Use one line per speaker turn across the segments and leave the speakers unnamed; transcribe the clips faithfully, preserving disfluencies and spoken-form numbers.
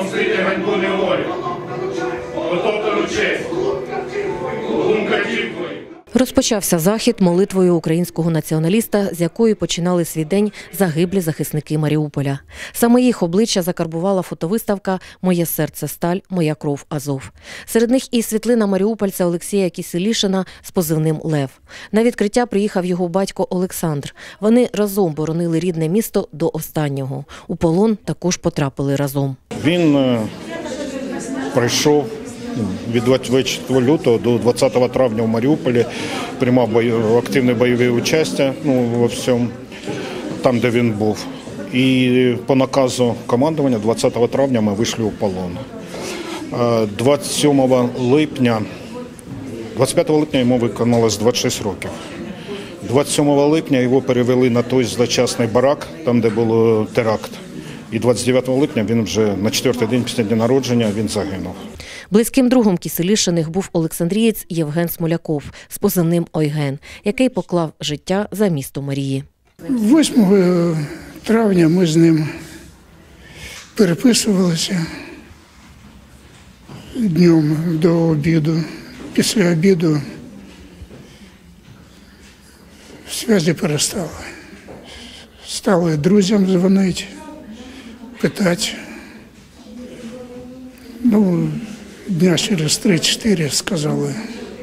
мстити ганьбу неволі, потоптану честь, глум катів твоїх.
Розпочався захід молитвою українського націоналіста, з якої починали свій день загиблі захисники Маріуполя. Саме їх обличчя закарбувала фотовиставка «Моє серце сталь, моя кров Азов». Серед них і світлина маріупольця Олексія Кіселішина з позивним «Лев». На відкриття приїхав його батько Олександр. Вони разом боронили рідне місто до останнього. У полон також потрапили разом.
Він е, прийшов від двадцять четвертого лютого до двадцятого травня в Маріуполі, приймав бою, активне бойове участь, ну, во всьому, там, де він був. І по наказу командування двадцятого травня ми вийшли у полон. двадцять сьомого липня, двадцять п'ятого липня йому виконалось двадцять шість років. двадцять сьомого липня його перевели на той злочасний барак, там, де був теракт. І двадцять дев'ятого липня він вже на четвертий день після дня народження він загинув.
Близьким другом Кіселішиних був олександрієць Євген Смоляков з позивним «Ойген», який поклав життя за місто Марії.
восьмого травня ми з ним переписувалися днем до обіду. Після обіду зв'язки перестали. Стали друзям дзвонити, питати. Ну, дня через три-чотири сказали,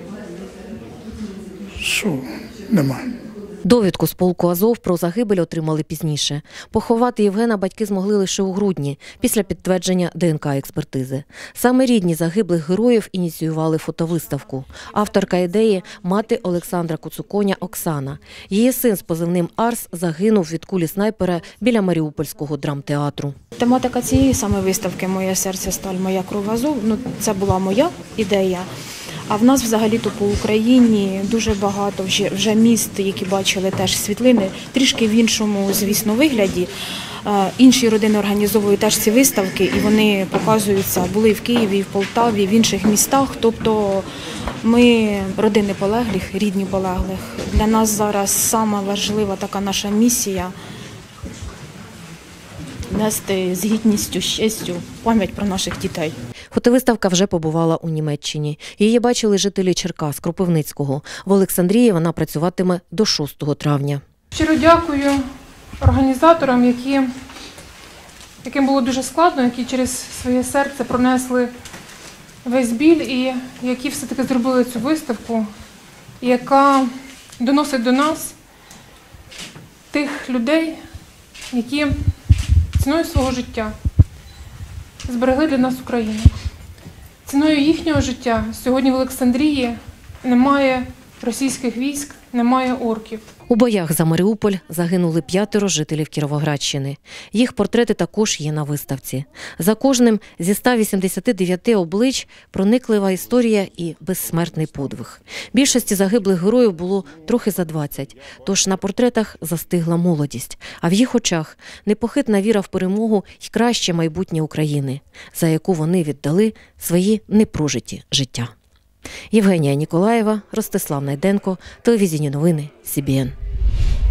що нема.
Довідку з полку Азов про загибель отримали пізніше. Поховати Євгена батьки змогли лише у грудні, після підтвердження ДНК-експертизи. Саме рідні загиблих героїв ініціювали фотовиставку. Авторка ідеї – мати Олександра Куцуконя Оксана. Її син з позивним «Арс» загинув від кулі снайпера біля Маріупольського драмтеатру.
Тематика цієї саме виставки «Моє серце сталь, моя кров Азов» ну, це була моя ідея. А в нас взагалі-то по Україні дуже багато вже, вже міст, які бачили теж світлини, трішки в іншому, звісно, вигляді. Інші родини організовують теж ці виставки, і вони показуються, були і в Києві, і в Полтаві, і в інших містах. Тобто ми родини полеглих, рідні полеглих. Для нас зараз сама важлива така наша місія – нести з гідністю, з честю пам'ять про наших дітей.
Фотовиставка вже побувала у Німеччині. Її бачили жителі Черкас, Кропивницького. В Олександрії вона працюватиме до шостого травня.
Щиро дякую організаторам, які, яким було дуже складно, які через своє серце пронесли весь біль і які все-таки зробили цю виставку, яка доносить до нас тих людей, які ціною свого життя зберегли для нас Україну. Ціною їхнього життя сьогодні в Олександрії немає російських військ, немає орків.
У боях за Маріуполь загинули п'ятеро жителів Кіровоградщини. Їх портрети також є на виставці. За кожним зі ста вісімдесяти дев'яти облич прониклива історія і безсмертний подвиг. Більшості загиблих героїв було трохи за двадцять, тож на портретах застигла молодість, а в їх очах непохитна віра в перемогу й краще майбутнє України, за яку вони віддали свої непрожиті життя. Євгенія Ніколаєва, Ростислав Найденко, телевізійні новини, Сі Бі Ен.